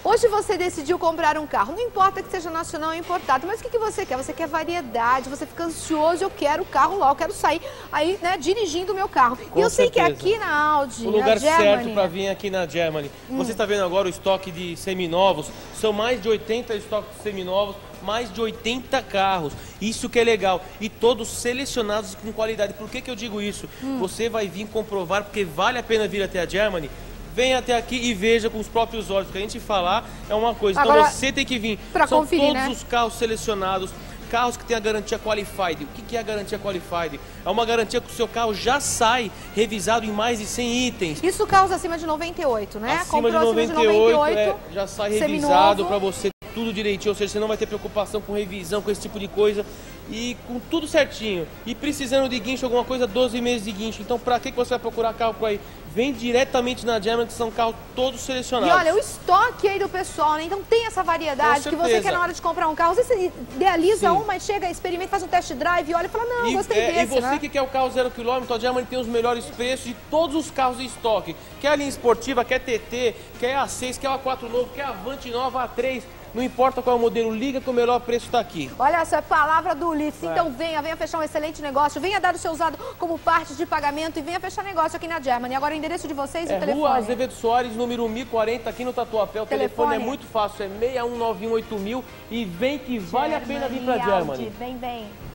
Hoje você decidiu comprar um carro, não importa que seja nacional ou importado, mas o que você quer? Você quer variedade, você fica ansioso, eu quero o carro logo, eu quero sair aí, né, dirigindo o meu carro. Com e eu sei certeza. que aqui na Audi, o lugar na Germany, certo para vir aqui na Germany. Você está vendo agora o estoque de seminovos, são mais de 80 estoques de seminovos, mais de 80 carros, isso que é legal, e todos selecionados com qualidade. Por que eu digo isso? Você vai vir comprovar, porque vale a pena vir até a Germany. Venha até aqui e veja com os próprios olhos, porque a gente falar é uma coisa, agora, então você tem que vir. São conferir, todos, né? os carros selecionados, carros que tem a garantia Qualified. O que é a garantia Qualified? É uma garantia que o seu carro já sai revisado em mais de 100 itens. Isso carros acima de 98, né? Acima de 98, já sai revisado para você, tudo direitinho, ou seja, você não vai ter preocupação com revisão, com esse tipo de coisa. E com tudo certinho. E precisando de guincho, alguma coisa, 12 meses de guincho. Então pra que você vai procurar carro por aí? Vem diretamente na Germany, que são carros todos selecionados. E olha, o estoque aí do pessoal, né? Então tem essa variedade que você quer na hora de comprar um carro. Você idealiza uma, chega, experimenta, faz um test drive, olha e fala, não, gostei desse, E você, né? que quer o carro 0 km, a Germany tem os melhores preços de todos os carros em estoque. Quer a linha esportiva, quer TT, quer A6, quer a A4 novo, quer a Avante nova, A3. Não importa qual é o modelo, liga que o melhor preço está aqui. Olha, essa é a palavra do Ulisses. Então venha fechar um excelente negócio, venha dar o seu usado como parte de pagamento e venha fechar negócio aqui na Germany. Agora o endereço de vocês e o telefone. Rua Azevedo Soares, número 1040, aqui no Tatuapé. O telefone é muito fácil, é 61918000 e vem que vale a pena vir para a Germany. Vem.